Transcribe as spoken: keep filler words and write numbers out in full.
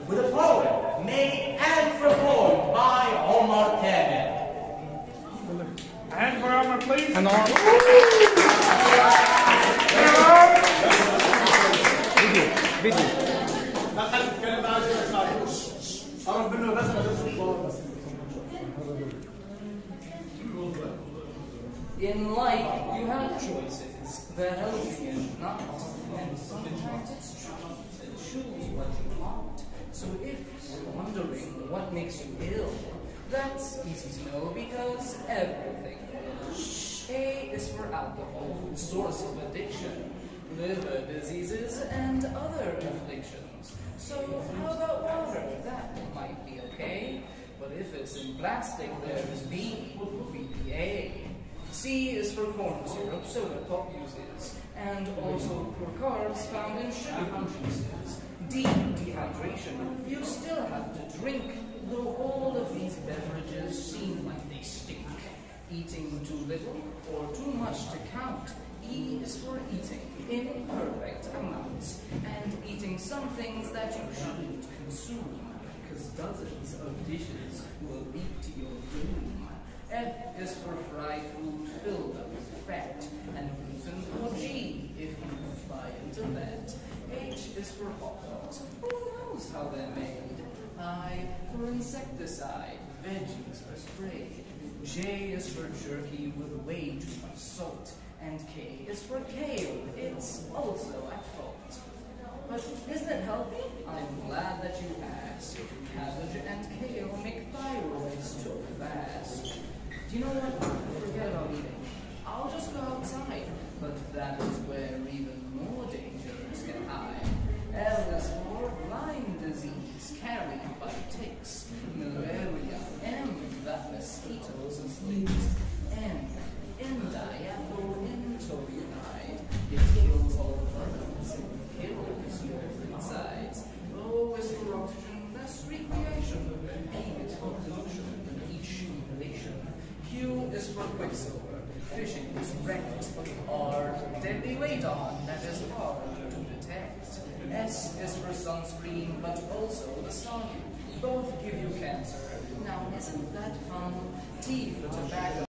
with a poem made and performed by Omar Kamil. Hand for Omar, please. And Omar. Video, video. In life, you have choices. They're healthy and not. And sometimes it's tricky to choose what you want. So if you're wondering what makes you ill, that's easy to know because everything is. A is for alcohol, source of addiction, liver diseases, and other afflictions. So how about water? That might be okay. But if it's in plastic, there's B, B P A. C is for corn syrup, soda pop uses, and also for carbs found in sugar juices. D, dehydration. You still have to drink, though all of these beverages seem like they stink. Eating too little or too much to count. E is for eating in perfect amounts, and eating some things that you shouldn't consume, because dozens of dishes will lead to your doom. F is for fried food filled up with fat, and gluten for G, if you buy into that. H is for hot dogs. Who knows how they're made? I for insecticide. Veggies are sprayed. J is for jerky with way too much salt. And K is for kale. It's also at fault. But isn't it healthy? I'm glad that you asked. Cabbage and kale make thyroids too fast. Do you know what? Forget about eating. I'll just go outside. But that is where even more dangers get high. L is for Lyme disease carried by ticks. Malaria. M, that mosquitoes and fleas. N, N-diethyl-intolinide. It kills all vermin and kills your insides. O is for oxygen, that's recreation. P is for pollution and accumulation. Q is for quicksilver. Fishing is wrecked. R, deadly radon that is hard to detect. S is for sunscreen, but also the sun. Both give you cancer. Now, isn't that fun? T for tobacco.